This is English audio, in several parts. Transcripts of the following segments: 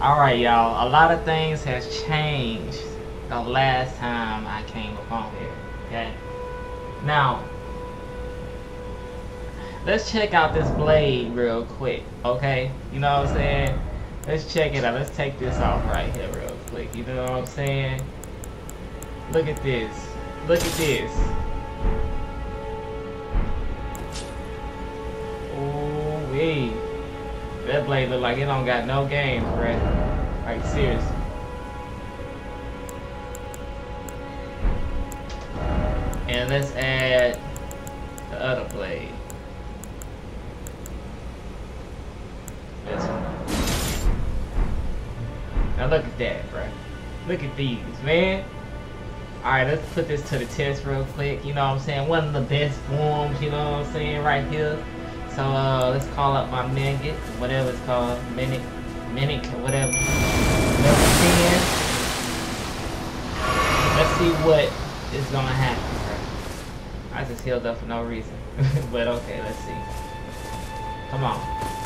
Alright, y'all. A lot of things has changed the last time I came up on here. Okay? Now, let's check out this blade real quick. Okay? You know what I'm saying? Let's check it out. Let's take this off right here real quick. You know what I'm saying? Look at this. Look at this. Ooh wee. That blade look like it don't got no games, bruh. Like seriously. And let's add the other blade. This one. Now look at that, bruh. Look at these, man. Alright, let's put this to the test real quick. You know what I'm saying? One of the best forms, you know what I'm saying, right here. So let's call up my Minute, whatever it's called, Minute, or whatever. Level 10. Let's see what is gonna happen, bro. I just healed up for no reason. But okay, let's see. Come on.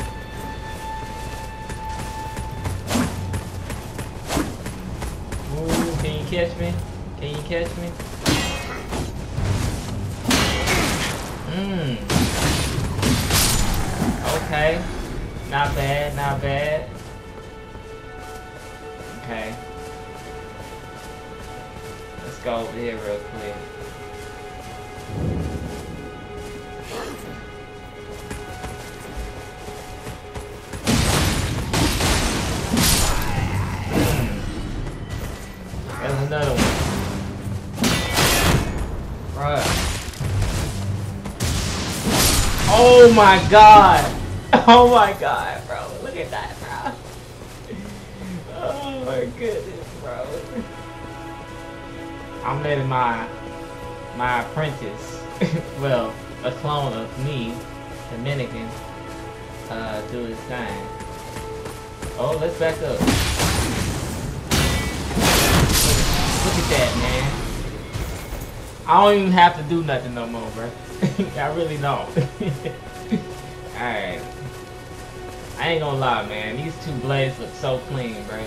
Ooh, can you catch me? Can you catch me? Okay. Not bad, not bad. Okay. Let's go over here real quick. There's another one. Bruh. Oh my god! Oh my god, bro. Look at that, bro. Oh my goodness, bro. I'm letting my apprentice, well, a clone of me, Dominican, do his thing. Oh, let's back up. Look at that, man. I don't even have to do nothing no more, bro. I really don't. Alright. I ain't gonna lie, man. These two blades look so clean, bro.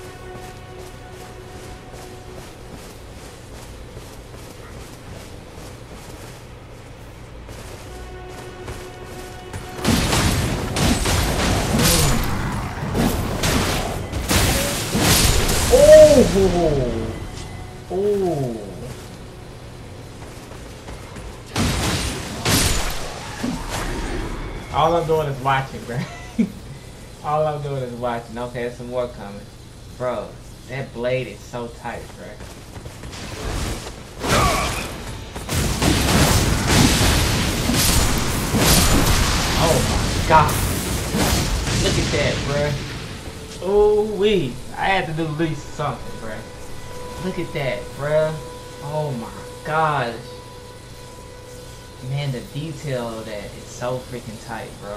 Oh! Oh! All I'm doing is watching, bro. All I'm doing is watching. Okay, there's some more coming. Bro, that blade is so tight, bro. Oh my god. Look at that, bro. Ooh wee. I had to do at least something, bro. Look at that, bro. Oh my gosh. Man, the detail of that is so freaking tight, bro.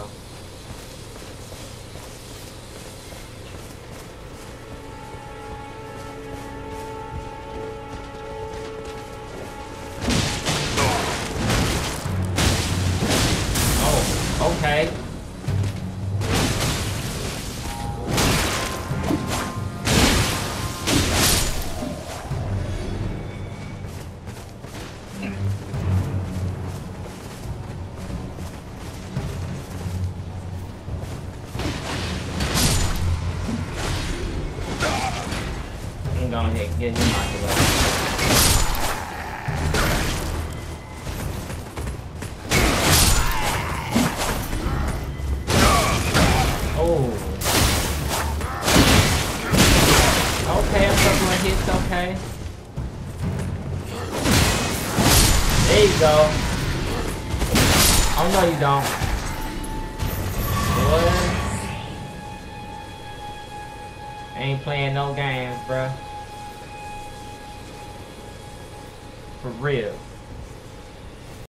Oh, okay. Go ahead, get him out the way. Oh. Okay, a couple of hits, okay. There you go. Oh no you don't. What? Ain't playing no games, bruh. For real.